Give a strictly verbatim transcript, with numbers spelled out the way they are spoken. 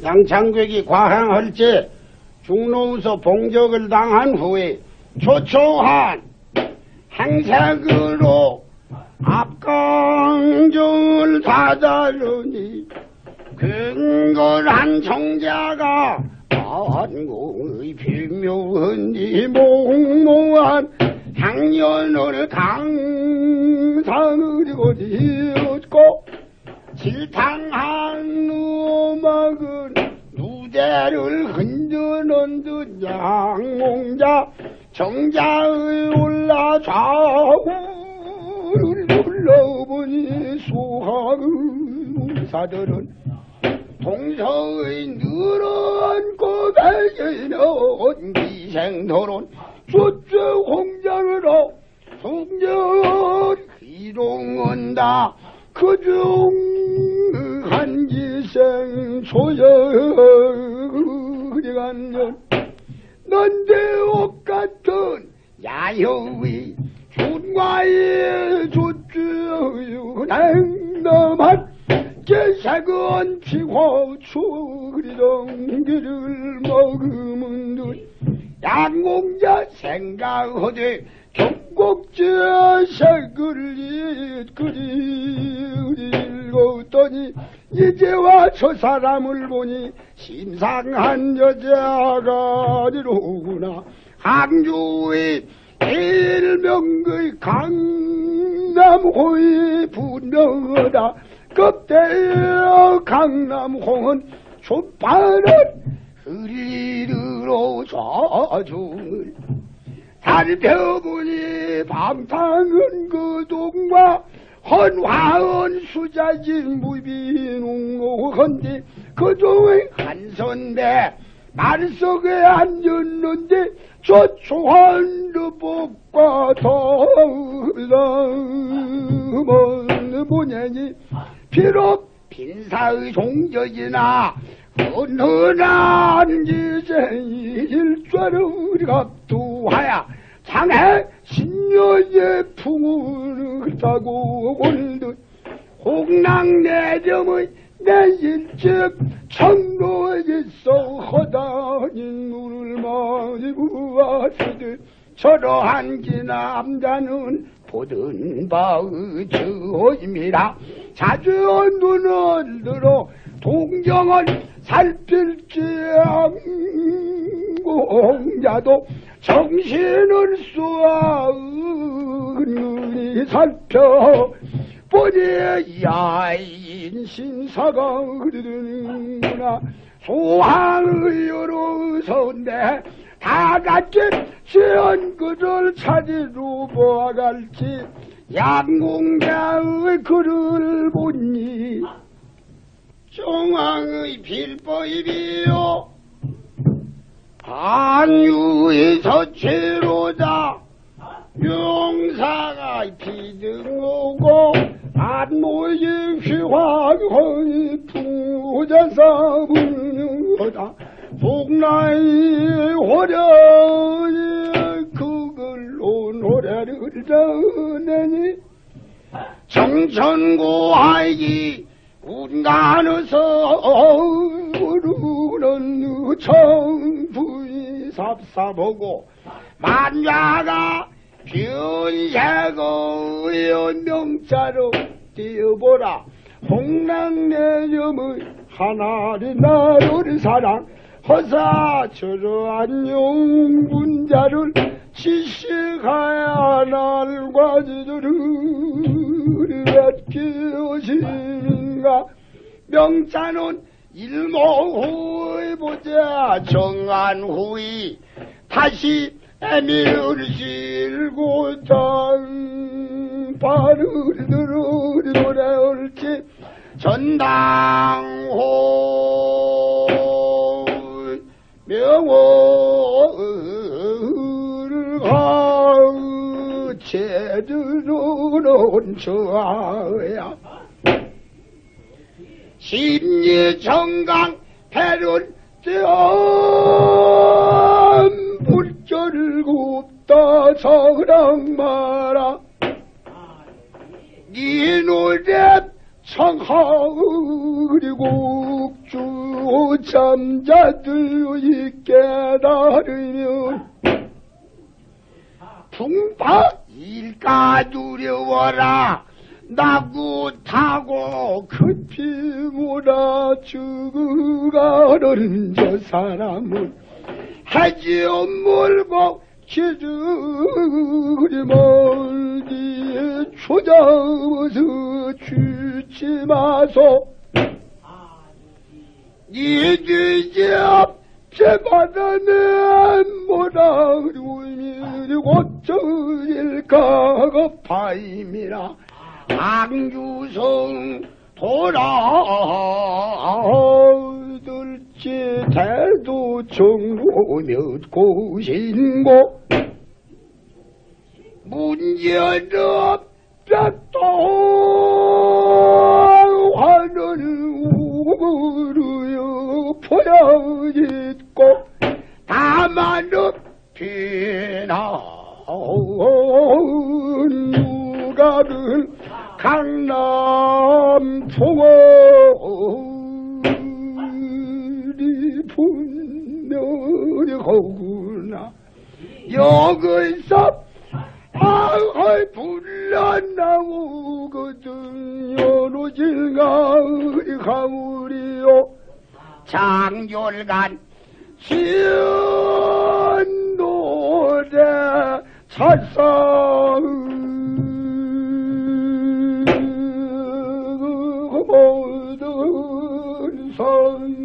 양창객이 과행할지 중로에서 봉적을 당한 후에 초초한 행색으로 압강정을 받아주니 근거한 정자가 한공의 필묘한지 몽롱한 향연을 강상을 거지었고 질탕한 음악은 누대를 흔드는 듯 양몽자 정자의 올라 좌우를 둘러보니 수학의 사들은 동서의 늘은 고백이는 기생토론 수주 공장으로 성전 기동한다. 그중 한기생 소여간년 난대옥 같은 야여위 준과의 조주유 냉담한 개색은 피고 추리던 길을 먹으면 듯 양공자 생각하되 경곡제 색을 읽었더니 이제와 저 사람을 보니 심상한 여자가 아니로구나. 항주의 일명의 강남호의 분명하다. 급대여 강남홍은 촛발은 흐리르러 좌중을 살펴보니 방탕은 그 동과 헌화은 수자진 무비농로헌디 그 중에 한선대 말석에 앉았는데 저초한 르복과 더러먼 보내니 비록 빈사의 종적이나 흔흔한 기생이 일좌를 갑두하야 장해 신녀의 풍을 타고 올듯 홍랑내점의 내 일집 청로에서 허다닌 물을 많이 부었으듯 저러한 기남자는 보던 바의 주호입니다. 자주 눈을 들어 동정을 살필지않고 홍자도 정신을 쏘아은근히 살펴 보니 야인신사가 흐르는구나. 소항의 여러 선대 다같이 지은 그를 찾으러 보아갈지 양공자의 글을 보니 정왕의 빌보이비요 한유에서 죄로다. 명사가 비등오고 안모의 휘황의 부자사 불능하다. 복나의 호련이 그걸로 노래를 전하니 정천고하이 운간에서 부르는 청부이 삽삽하고 만야가 변색의 연명자로 띄어보라. 홍랑내점의 하나리 나를 사랑 허사 저러한 용분자를 지식하야 날과 지들을 아끼어신가. 명자는 일모후의 보자 정한 후이 다시 애미를 실고 장발을 들으리 노래올지 전당호 명호를 가으 제들어놓은 저하야 심리정강 배를 띄엄 불결 굽다 서랑 마라. 이 노래 청하으리 국주 잠자들이 깨달으면 풍파 일까 두려워라 나고 타고 급히 몰아주가는 저 사람은 해지어 물고 기죽으리 멀리 초잡아서 주지 마소 이기접 제바다는 뭐라 울미리 고쳐일까 파임이라 ang주성 돌아들지 대도 정보몇 곳인고 문제는 벽도 하늘 우르여 포야짓고 다만은 비나 누가를 강남 풍월이 분명히 하구나 여기서 아이 불러나오거든 요로질가의 가물이요 장졸간 시은 노래 찰상 모든 선